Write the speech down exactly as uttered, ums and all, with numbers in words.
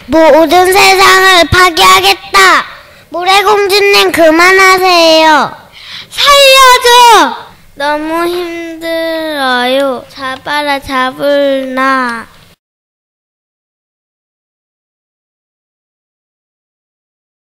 모든 세상을 파괴하겠다. 모래공주님 그만하세요. 살려줘. 너무 힘들어요. 잡아라 잡을나.